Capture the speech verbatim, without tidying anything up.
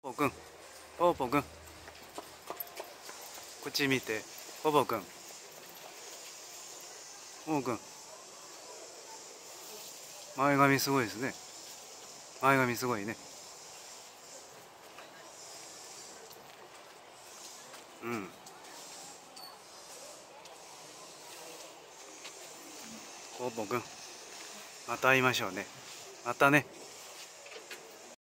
ポーくん、ポーポーくん、こっち見て、ポーポーくん、ポーくん、前髪すごいですね。前髪すごいね。うん。ポーポーくん、また会いましょうね。またね。